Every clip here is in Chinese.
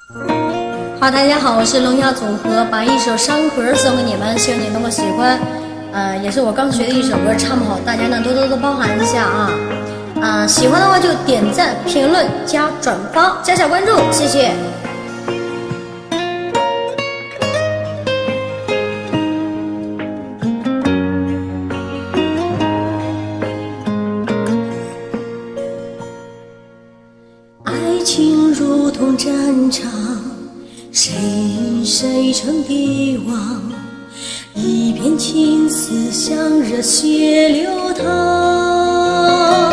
大家好，我是龙虾组合，把一首《山河》送给你们，希望你能够喜欢。也是我刚学的一首歌，唱不好，大家呢多多包涵一下啊。喜欢的话就点赞、评论、加转发、加小关注，谢谢。爱情如同战场，谁赢谁成帝王，一片青丝像热血流淌。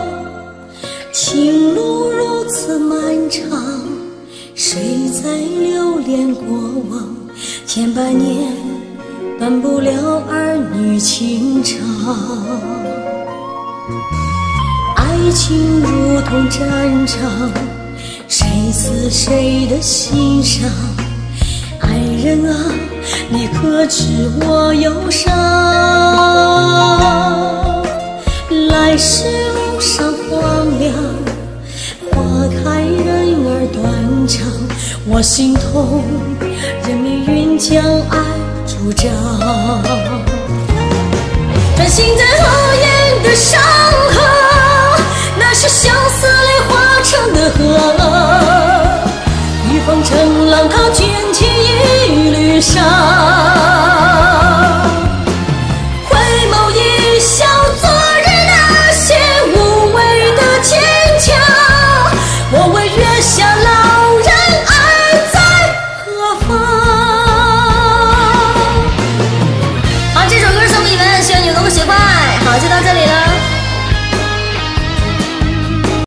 情路如此漫长，谁在留恋过往？千百年断不了儿女情长。爱情如同战场，谁死谁的心上？爱人啊，你可知我忧伤？来时路上荒凉，花开人儿断肠。我心痛，任命运将爱主张。专心在后